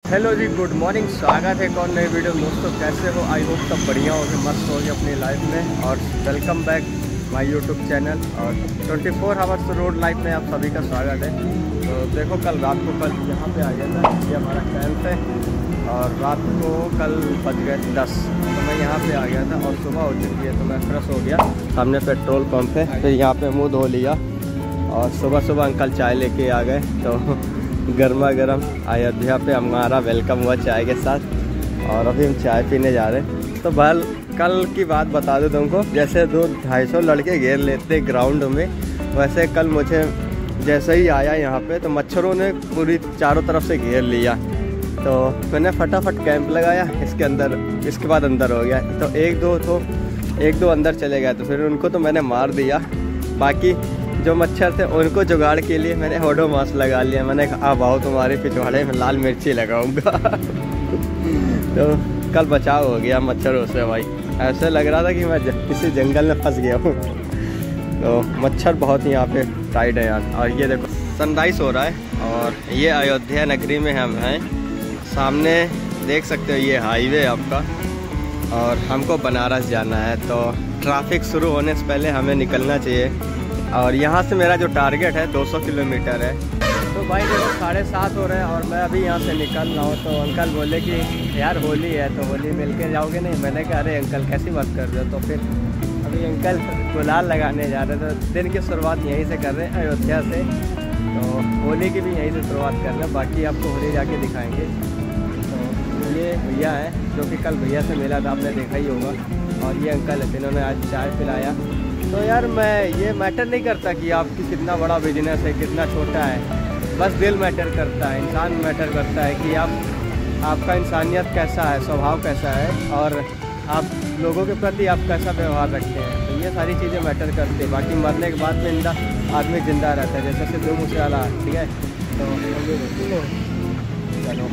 Hello जी, good morning. स्वागत है एक और नई वीडियो में। दोस्तों कैसे हो? आई होप सब बढ़िया हो गए, मस्त हो गए अपनी लाइफ में। और welcome back my YouTube channel और 24 आवर्स रोड लाइफ में आप सभी का स्वागत है। तो देखो कल रात को यहाँ पे आ गया था, ये हमारा कैंप है। और रात को कल बज गए 10, तो मैं यहाँ पे आ गया था और सुबह हो चुकी है, तो मैं फ्रेश हो गया। सामने पेट्रोल पंप है, फिर यहाँ पे मुँह धो लिया और सुबह सुबह अंकल चाय लेके आ गए। तो गर्मा गर्म अयोध्या पे हमारा वेलकम हुआ चाय के साथ और अभी हम चाय पीने जा रहे हैं। तो भाई कल की बात बता दूं तुमको, जैसे 200-250 लड़के घेर लेते ग्राउंड में, वैसे कल मुझे जैसे ही आया यहाँ पे तो मच्छरों ने पूरी चारों तरफ से घेर लिया। तो मैंने फटाफट कैंप लगाया इसके अंदर, इसके बाद अंदर हो गया। तो एक दो अंदर चले गए, तो फिर उनको तो मैंने मार दिया। बाकी जो मच्छर थे उनको जुगाड़ के लिए मैंने ओडोमॉस लगा लिया। मैंने कहा अब आओ तुम्हारे पिछवाड़े में लाल मिर्ची लगाऊंगा। तो कल बचाव हो गया मच्छरों से भाई। ऐसे लग रहा था कि मैं किसी जंगल में फंस गया हूँ। तो मच्छर बहुत यहाँ पे टाइट है यार। और ये देखो सनराइज हो रहा है और ये अयोध्या नगरी में हम हैं। सामने देख सकते हो ये हाईवे आपका, और हमको बनारस जाना है। तो ट्रैफिक शुरू होने से पहले हमें निकलना चाहिए। और यहाँ से मेरा जो टारगेट है 200 किलोमीटर है। तो भाई देखो 7:30 हो रहे हैं और मैं अभी यहाँ से निकल रहा हूँ। तो अंकल बोले कि यार होली है, तो होली मिल के जाओगे नहीं? मैंने कहा अरे अंकल कैसी बात कर रहे हो। तो फिर अभी अंकल गुलाल लगाने जा रहे थे। तो दिन की शुरुआत यहीं से कर रहे हैं, अयोध्या से। तो होली की भी यहीं से शुरुआत कर रहे हैं, बाकी आपको होली जाके दिखाएँगे। तो ये भैया है जो कि कल भैया से मिला था, आपने देखा ही होगा। और ये अंकल है जिन्होंने आज चाय पिलाया। तो यार मैं ये मैटर नहीं करता कि आपकी कितना बड़ा बिजनेस है, कितना छोटा है, बस दिल मैटर करता है, इंसान मैटर करता है कि आपका इंसानियत कैसा है, स्वभाव कैसा है और आप लोगों के प्रति आप कैसा व्यवहार रखते हैं। तो ये सारी चीज़ें मैटर करती है। बाकी मरने के बाद में आदमी जिंदा रहता है, जैसे सिद्धू मूसेवाला, ठीक है। तो चलो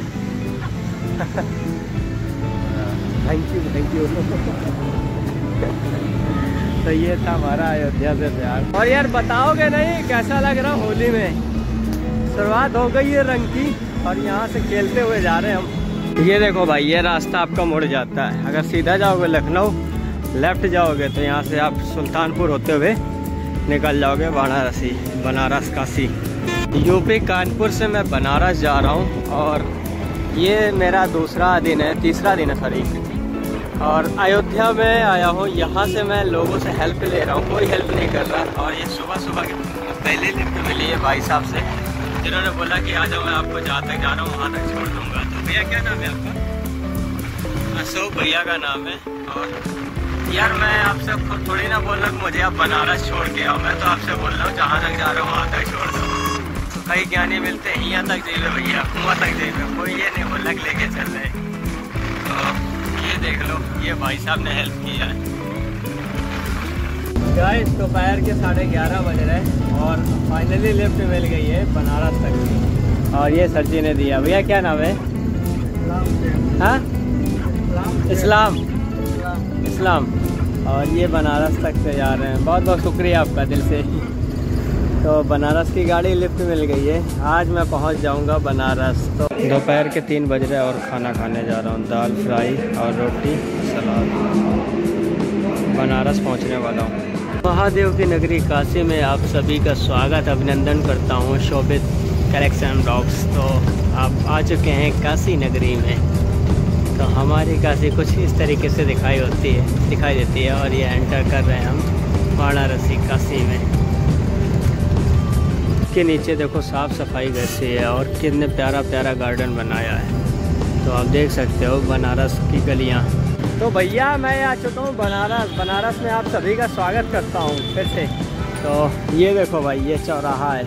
थैंक यू। तो ये था हमारा अयोध्या से प्यार। और यार बताओगे नहीं कैसा लग रहा होली में? शुरुआत हो गई है रंग की और यहाँ से खेलते हुए जा रहे हैं हम। ये देखो भाई, ये रास्ता आपका मुड़ जाता है। अगर सीधा जाओगे लखनऊ, लेफ्ट जाओगे तो यहाँ से आप सुल्तानपुर होते हुए निकल जाओगे बनारस काशी। यूपी कानपुर से मैं बनारस जा रहा हूँ और ये मेरा तीसरा दिन है सॉरी। और अयोध्या में आया हूँ, यहाँ से मैं लोगों से हेल्प ले रहा हूँ, कोई हेल्प नहीं कर रहा। और ये सुबह के पहले लिफ्ट मिली है भाई साहब से, जिन्होंने बोला कि आ जाओ मैं आपको जहाँ तक जा रहा हूँ वहाँ तक छोड़ दूँगा। तो भैया क्या नाम है आपका? अशोक भैया का नाम है। और यार मैं आपसे थोड़ी ना बोल रहा हूँ मुझे आप बनारस छोड़ के आओ, मैं तो आपसे बोल रहा हूँ जहाँ तक जा रहा हूँ वहाँ तक छोड़ दो। तो कई ज्ञानी मिलते हैं यहाँ तक जाइए भैया, वहाँ तक जाइए, कोई ये नहीं बोला लेके चल रहे। तो ये देख लो, ये भाई साहब ने हेल्प किया है। गाइस दोपहर के 11:30 बज रहे और फाइनली लिफ्ट मिल गई है बनारस तक की। और ये सर जी ने दिया। भैया क्या नाम है? हाँ, इस्लाम। और ये बनारस तक से जा रहे हैं। बहुत बहुत शुक्रिया आपका दिल से। तो बनारस की गाड़ी लिफ्ट मिल गई है। आज मैं पहुंच जाऊंगा बनारस। तो दोपहर के 3 बज रहे और खाना खाने जा रहा हूं, दाल फ्राई और रोटी सलाद। बनारस पहुंचने वाला हूं। महादेव की नगरी काशी में आप सभी का स्वागत अभिनंदन करता हूं। Shobhit collection blogs. तो आप आ चुके हैं काशी नगरी में। तो हमारी काशी कुछ इस तरीके से दिखाई देती है। और ये एंटर कर रहे हैं हम वाराणसी काशी में। के नीचे देखो साफ़ सफाई कैसी है और कितने प्यारा गार्डन बनाया है। तो आप देख सकते हो बनारस की गलियाँ। तो भैया मैं आ चुका हूँ बनारस में आप सभी का स्वागत करता हूँ फिर से। तो ये देखो भाई, ये चौराहा है,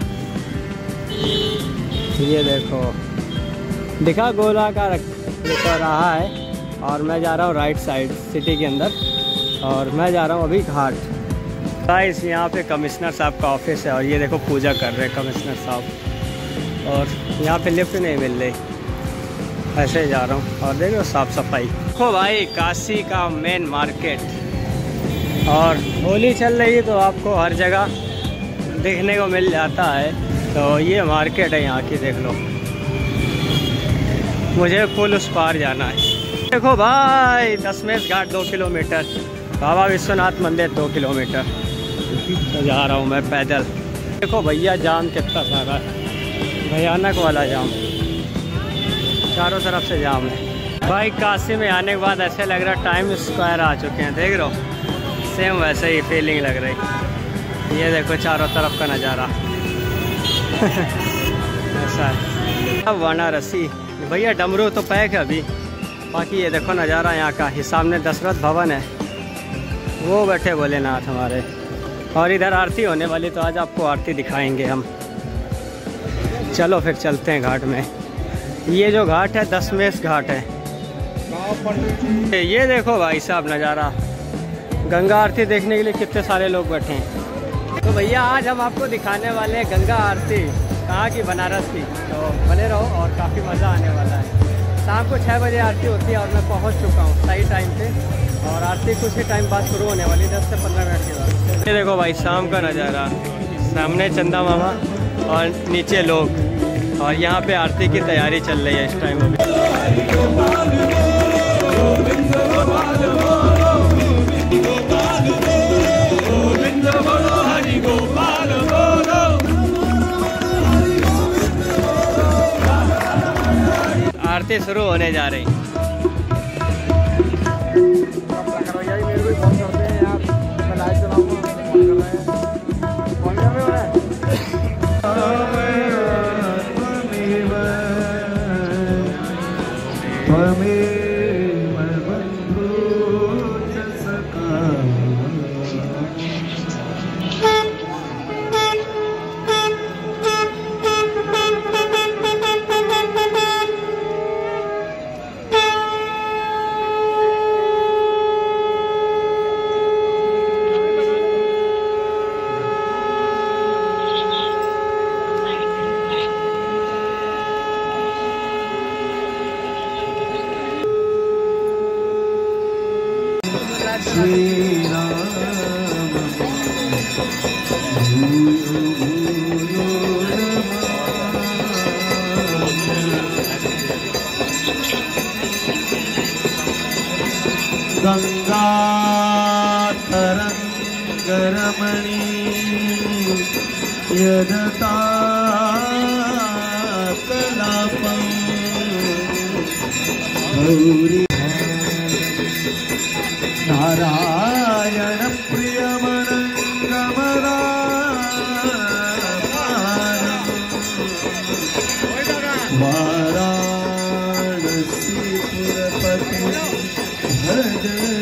ये देखो दिखा गोलाकार चौराहा है। और मैं जा रहा हूँ राइट साइड सिटी के अंदर, और मैं जा रहा हूँ अभी घाट। गाइस यहाँ पे कमिश्नर साहब का ऑफिस है और ये देखो पूजा कर रहे हैं कमिश्नर साहब। और यहाँ पे लिफ्ट नहीं मिल रही, ऐसे ही जा रहा हूँ। और देखो साफ सफाई। देखो भाई काशी का मेन मार्केट। और होली चल रही है तो आपको हर जगह देखने को मिल जाता है। तो ये मार्केट है यहाँ की, देख लो। मुझे फुल उस पार जाना है। देखो भाई दशमेश घाट 2 किलोमीटर, बाबा विश्वनाथ मंदिर 2 किलोमीटर तो जा रहा हूँ मैं पैदल। देखो भैया जाम कितना सारा है, भयानक वाला जाम, चारों तरफ से जाम है भाई। काशी में आने के बाद ऐसे लग रहा है टाइम स्क्वायर आ चुके हैं, देख रहे हो, सेम वैसे ही फीलिंग लग रही। ये देखो चारों तरफ का नज़ारा ऐसा है। अब वाराणसी भैया डमरू तो पैक है अभी, बाकी ये देखो नज़ारा यहाँ का। ये सामने दशरथ भवन है, वो बैठे भोलेनाथ हमारे, और इधर आरती होने वाली, तो आज आपको आरती दिखाएंगे हम। चलो फिर चलते हैं घाट में। ये जो घाट है दशमेश घाट है। ये देखो भाई साहब नज़ारा, गंगा आरती देखने के लिए कितने सारे लोग बैठे हैं। तो भैया आज हम आपको दिखाने वाले हैं गंगा आरती, कहाँ की, बनारस की। तो बने रहो और काफ़ी मज़ा आने वाला है। शाम को 6 बजे आरती होती है और मैं पहुँच चुका हूँ सही टाइम पे, और आरती कुछ ही टाइम बाद शुरू होने वाली, 10 से 15 मिनट के बाद। ये देखो भाई शाम का नज़ारा, सामने चंदा मामा और नीचे लोग, और यहाँ पे आरती की तैयारी चल रही है इस टाइम अभी। आरती शुरू होने जा रही। गंगा तरंगरमणी यदता कलापं गौरी नारायण प्रियमनंगमदा वाराणसी पुरपति भज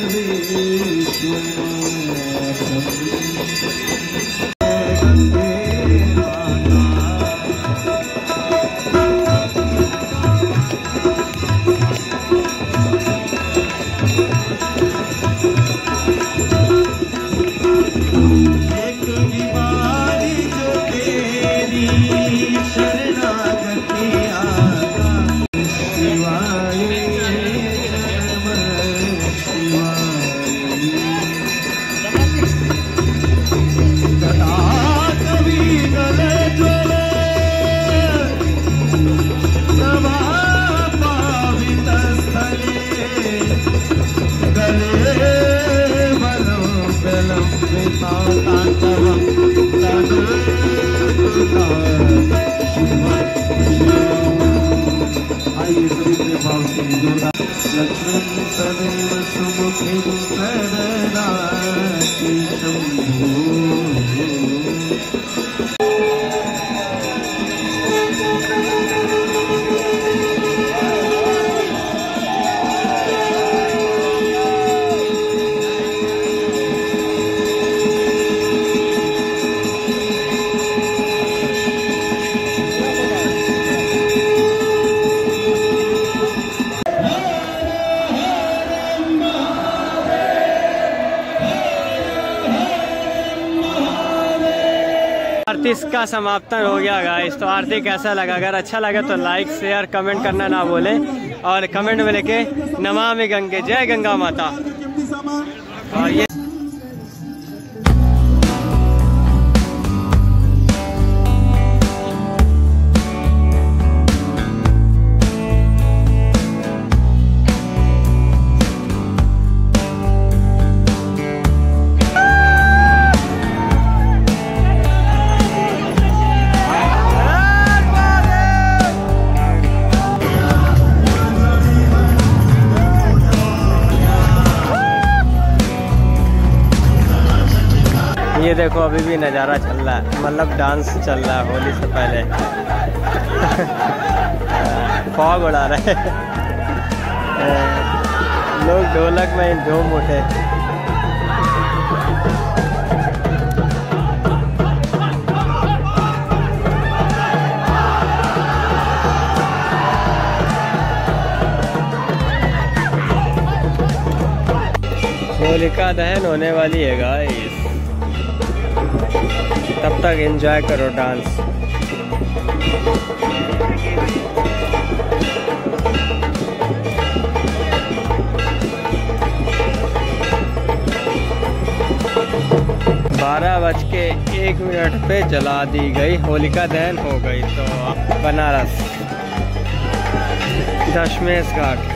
लक्ष्मण सदैव सुमुखी शरणार्थी शंभो। आरती का समापन हो गया गाइस। तो आरती कैसा लगा? अगर अच्छा लगा तो लाइक शेयर कमेंट करना ना भूलें, और कमेंट में लिखे नमामि गंगे, जय गंगा माता। और ये ये देखो अभी भी नज़ारा चल रहा है, मतलब डांस चल रहा है होली से पहले। फॉग उड़ा रहे लोग, ढोलक में झूम उठे। होलिका दहन होने वाली है गाइस, तब तक एंजॉय करो डांस। बारह बज के 1 मिनट पे जला दी गई, होलिका दहन हो गई। तो बनारस दशमेश घाट।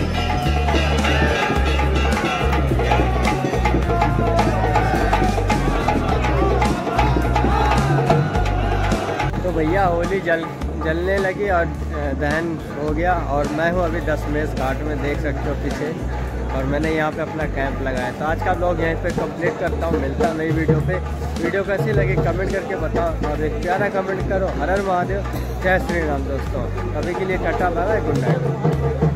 तो भैया होली जलने लगी और दहन हो गया, और मैं हूँ अभी दशमेश घाट में, देख सकते हो पीछे, और मैंने यहाँ पे अपना कैंप लगाया। तो आज का ब्लॉग यहीं पे कंप्लीट करता हूँ, मिलता हूँ नई वीडियो पे। वीडियो कैसी लगी कमेंट करके बताओ, और एक प्यारा कमेंट करो। हर हर महादेव, जय श्री राम दोस्तों। अभी के लिए टाटा, बाय बाय, गुड नाइट।